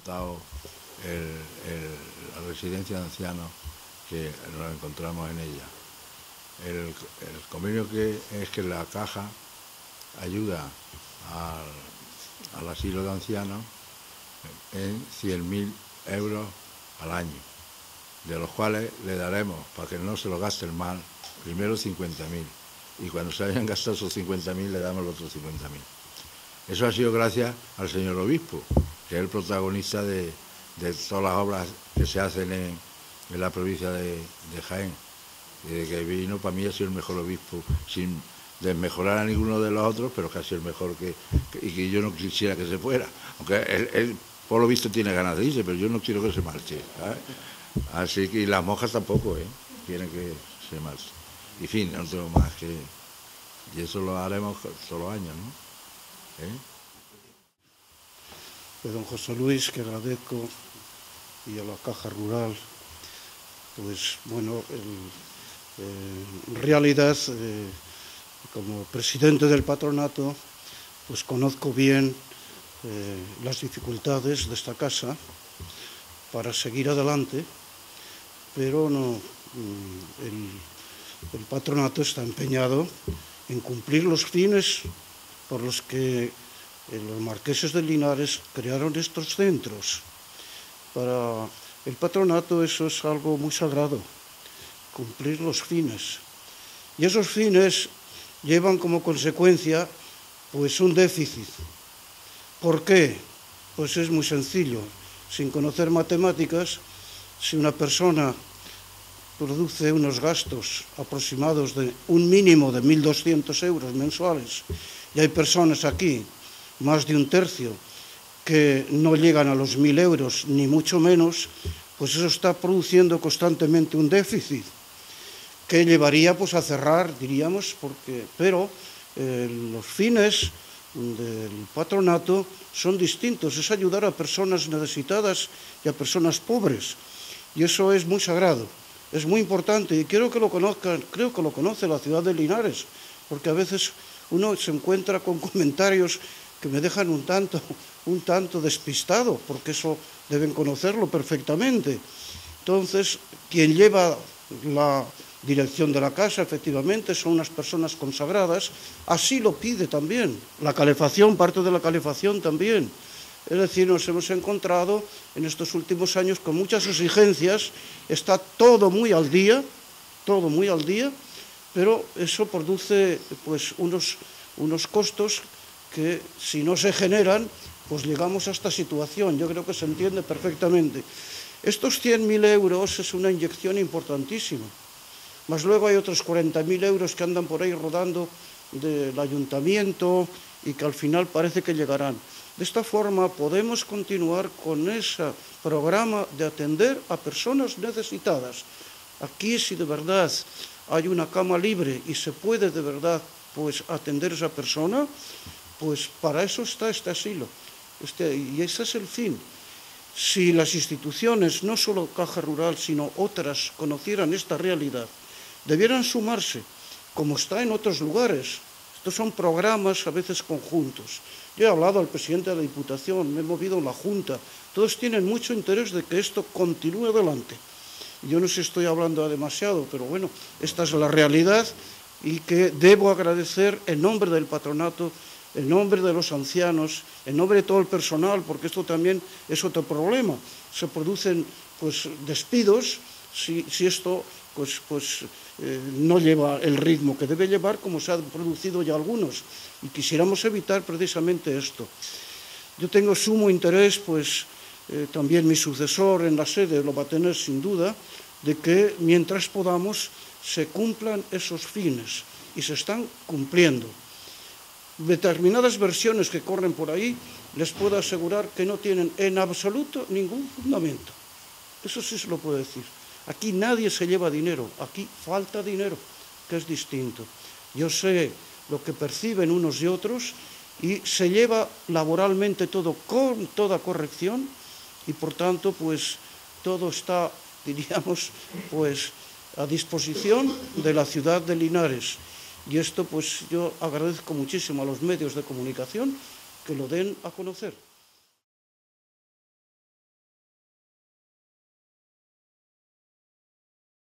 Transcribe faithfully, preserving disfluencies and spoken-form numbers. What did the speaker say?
montado el, el, la residencia de ancianos que nos encontramos en ella. El, el convenio que es que la Caja ayuda al, al asilo de ancianos en cien mil euros al año, de los cuales le daremos, para que no se lo gasten mal, primero cincuenta mil, y cuando se hayan gastado esos cincuenta mil le damos los otros cincuenta mil. Eso ha sido gracias al señor obispo, que es el protagonista de, de todas las obras que se hacen en, en la provincia de, de Jaén. Desde que vino, para mí ha sido el mejor obispo, sin desmejorar a ninguno de los otros, pero casi el mejor que, que y que yo no quisiera que se fuera. Aunque él, él, por lo visto, tiene ganas de irse, pero yo no quiero que se marche, ¿sabes? Así que, y las monjas tampoco, ¿eh? Quieren que se marche. Y en fin, no tengo más que... Y eso lo haremos todos los años, ¿no? ¿Eh? De don José Luis, que agradezco, y a la Caja Rural, pues bueno, el, eh, en realidad, eh, como presidente del patronato, pues conozco bien eh, las dificultades de esta casa para seguir adelante, pero no, el, el patronato está empeñado en cumplir los fines por los que los marqueses de Linares crearon estos centros. Para el patronato eso es algo muy sagrado, cumplir los fines. Y esos fines llevan como consecuencia pues un déficit. ¿Por qué? Pues es muy sencillo. Sin conocer matemáticas, si una persona produce unos gastos aproximados de un mínimo de mil doscientos euros mensuales, y hay personas aquí, más de un tercio, que no llegan a los mil euros, ni mucho menos, pues eso está produciendo constantemente un déficit, que llevaría pues a cerrar, diríamos, porque, pero eh, los fines del patronato son distintos, es ayudar a personas necesitadas y a personas pobres, y eso es muy sagrado, es muy importante, y quiero que lo conozcan, creo que lo conoce la ciudad de Linares, porque a veces uno se encuentra con comentarios que me dejan un tanto, un tanto despistado, porque eso deben conocerlo perfectamente. Entonces, quien lleva la dirección de la casa, efectivamente, son unas personas consagradas, así lo pide también. La calefacción, parte de la calefacción también. Es decir, nos hemos encontrado en estos últimos años con muchas exigencias, está todo muy al día, todo muy al día, pero eso produce pues unos, unos costos que si no se generan, pues llegamos a esta situación. Yo creo que se entiende perfectamente. Estos cien mil euros es una inyección importantísima, más luego hay otros cuarenta mil euros que andan por ahí rodando del ayuntamiento y que al final parece que llegarán. De esta forma podemos continuar con ese programa de atender a personas necesitadas. Aquí, si de verdad hay una cama libre y se puede de verdad pues, atender a esa persona, pues para eso está este asilo. Este, y ese es el fin. Si las instituciones, no solo Caja Rural, sino otras, conocieran esta realidad, debieran sumarse, como está en otros lugares. Estos son programas a veces conjuntos. Yo he hablado al presidente de la Diputación, me he movido en la Junta, todos tienen mucho interés de que esto continúe adelante. Yo no sé si estoy hablando demasiado, pero bueno, esta es la realidad y que debo agradecer en nombre del patronato, en nombre de los ancianos, en nombre de todo el personal, porque esto también es otro problema. Se producen pues, despidos si, si esto pues, pues, eh, no lleva el ritmo que debe llevar, como se han producido ya algunos. Y quisiéramos evitar precisamente esto. Yo tengo sumo interés, pues eh, también mi sucesor en la sede lo va a tener sin duda, de que mientras podamos se cumplan esos fines y se están cumpliendo. Determinadas versiones que corren por ahí, les puedo asegurar que no tienen en absoluto ningún fundamento. Eso sí se lo puedo decir. Aquí nadie se lleva dinero, aquí falta dinero, que es distinto. Yo sé lo que perciben unos y otros y se lleva laboralmente todo con toda corrección y por tanto pues todo está, diríamos, pues a disposición de la ciudad de Linares. Y esto pues yo agradezco muchísimo a los medios de comunicación que lo den a conocer.